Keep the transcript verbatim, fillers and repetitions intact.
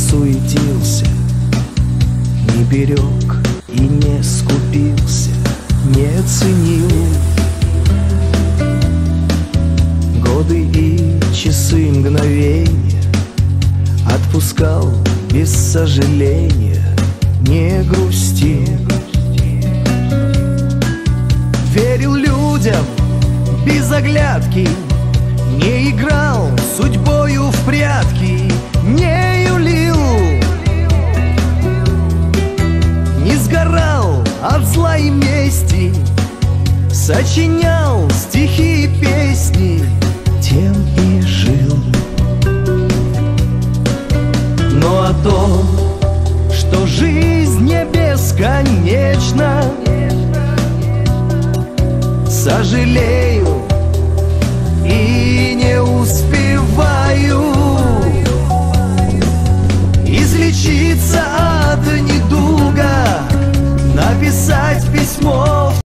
суетился, не берег и не скупился, не ценил годы и часы мгновения, отпускал без сожаления, не грустил. Верил людям без оглядки, не играл судьбою в прятки, не юлил, не сгорал от зла и мести, сочинял стихи и песни, тем и жил. Но о том, что жизнь не бесконечна, сожалею и не успеваю излечиться от недуга, написать письмо.